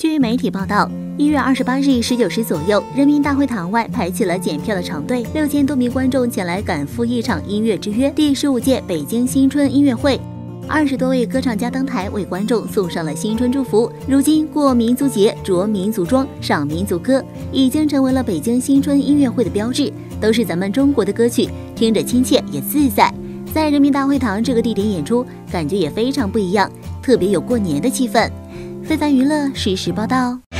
据媒体报道，1月28日19时左右，人民大会堂外排起了检票的长队，6000多名观众前来赶赴一场音乐之约第15届北京新春音乐会。20多位歌唱家登台为观众送上了新春祝福。如今过民族节、着民族装、赏民族歌，已经成为了北京新春音乐会的标志，都是咱们中国的歌曲，听着亲切也自在。在人民大会堂这个地点演出，感觉也非常不一样，特别有过年的气氛。非凡娱乐实时报道。